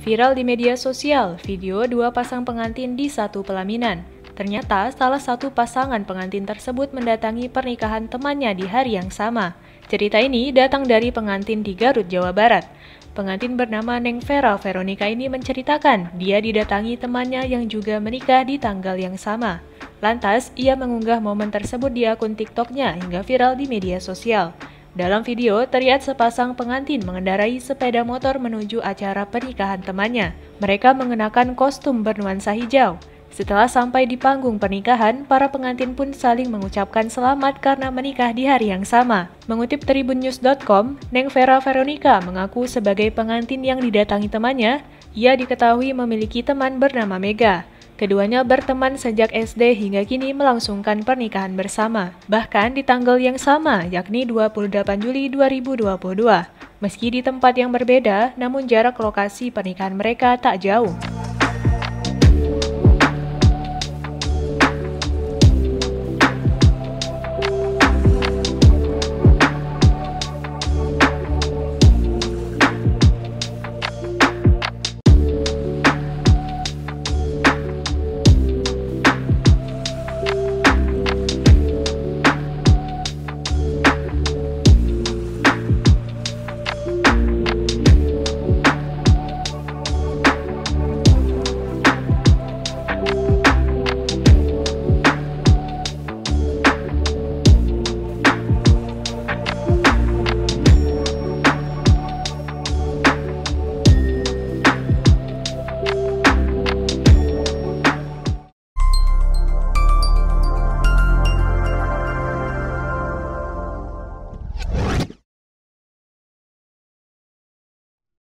Viral di media sosial, video dua pasang pengantin di satu pelaminan. Ternyata salah satu pasangan pengantin tersebut mendatangi pernikahan temannya di hari yang sama. Cerita ini datang dari pengantin di Garut, Jawa Barat. Pengantin bernama Neng Vera Veronica ini menceritakan dia didatangi temannya yang juga menikah di tanggal yang sama. Lantas, ia mengunggah momen tersebut di akun TikTok-nya hingga viral di media sosial. Dalam video, terlihat sepasang pengantin mengendarai sepeda motor menuju acara pernikahan temannya. Mereka mengenakan kostum bernuansa hijau. Setelah sampai di panggung pernikahan, para pengantin pun saling mengucapkan selamat karena menikah di hari yang sama. Mengutip tribunnews.com, Neng Vera Veronica mengaku sebagai pengantin yang didatangi temannya, ia diketahui memiliki teman bernama Mega. Keduanya berteman sejak SD hingga kini melangsungkan pernikahan bersama. Bahkan di tanggal yang sama, yakni 28 Juli 2022. Meski di tempat yang berbeda, namun jarak lokasi pernikahan mereka tak jauh.